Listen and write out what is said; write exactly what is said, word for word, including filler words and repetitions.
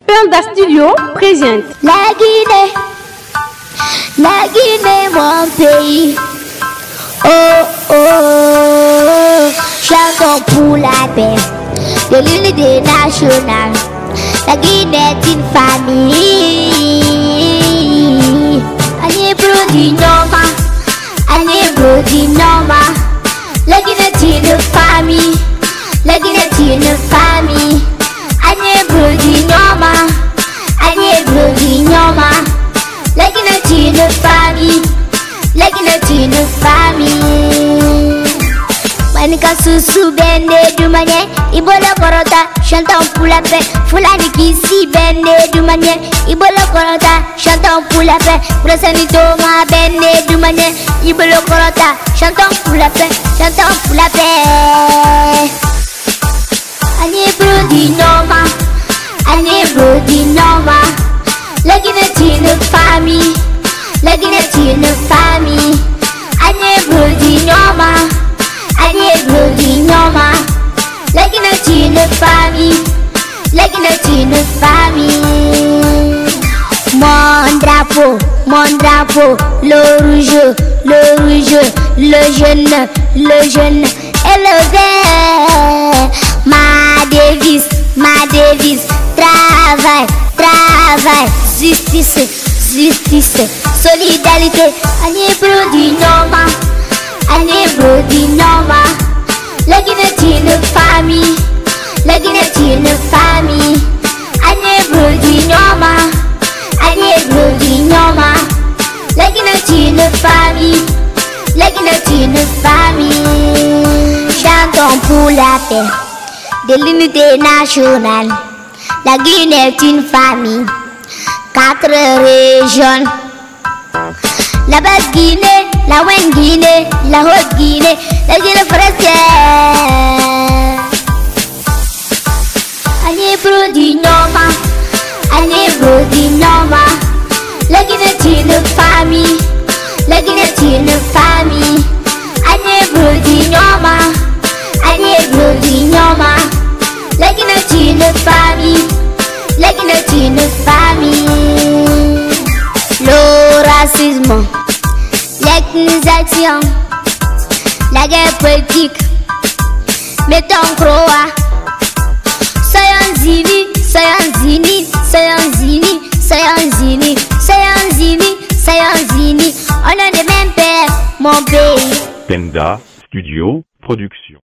Penda Studio présente La Guinée, la Guinée, mon pays. Oh, oh, chantons pour la paix de l'unité nationale. La Guinée est une famille. Année brodi noma, année brodi noma. La Guinée est une famille. La Guinée est une famille. Année brodi noma, année brodi noma. La Guinée est une famille. La Guinée est une famille. Manika susu bende dumanye, Ibola korota, chantant pour la paix. Fulani kisi bende dumanye, Ibola korota, chantant pour la paix. Brasani toma bende dumanye, Ibola korota, chantant pour la paix, chantant pour la paix. Année brodi noma, année brodi noma. La Guinée est une famille. La Guinée est une famille. Année brodi noma, année brodi noma. La Guinée est une famille. La Guinée est une famille. Mon drapeau, mon drapeau, le rouge, le rouge, le jaune, le jaune et le vert. Ma devise, ma devise, travail, travail, justice, justice, solidarité. Année brodi noma, année brodi noma. La Guinée est une famille. La Guinée est une famille. Année brodi noma, année brodi noma. La Guinée est une famille. La Guinée est une famille. Chantons pour la paix de l'unité nationale. La Guinée est une famille. Quatre régions. La basse Guinée, la Ouest Guinée, la Haute Guinée, la Guinée française. Année brodi noma, année brodi noma. La Guinée est une famille. La Guinée est une famille. Année brodi noma, année brodi noma. La Guinée est une famille. La Guinée est une famille. Le racisme, l'ethnisation, la guerre politique, mettons croix. Soyons unis, soyons unis, soyons unis, soyons unis, soyons unis, soyons unis. On a le même père, mon pays. Penda Studio Production.